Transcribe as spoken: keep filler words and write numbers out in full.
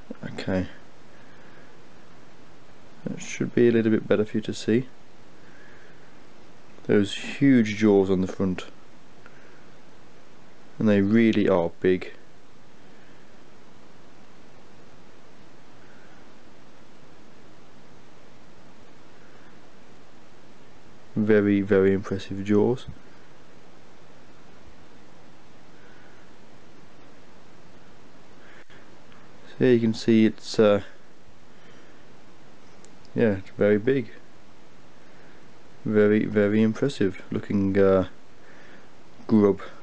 Okay, that should be a little bit better for you to see. Those huge jaws on the front, and they really are big. Very, very impressive jaws. So here you can see it's uh, yeah, it's very big. Very, very impressive looking uh, grub.